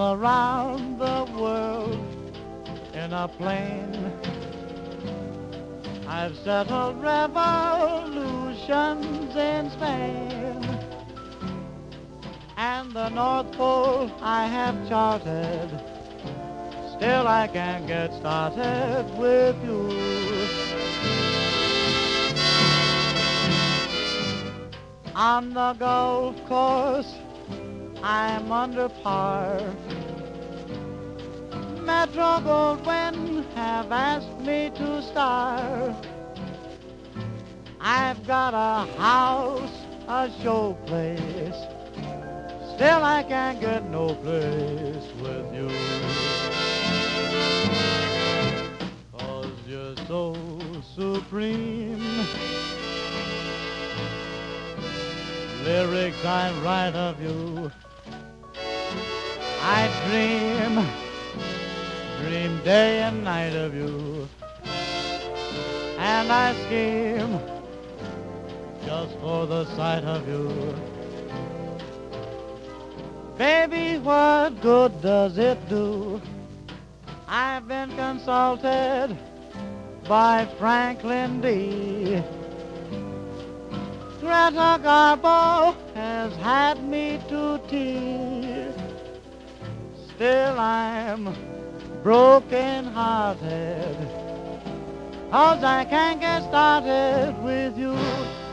around the world in a plane. I've settled revolutions in Spain, and the North Pole I have charted. Still I can't get started with you. On the golf course I'm under par. Metro Goldwyn have asked me to star. I've got a house, a showplace. Still I can't get no place with you. 'Cause you're so supreme. Lyrics I write of you. I dream day and night of you. And I scheme just for the sight of you. Baby, what good does it do? I've been consulted by Franklin D. Greta Garbo has had me to tea. Still I'm broken-hearted, 'cause I can't get started with you.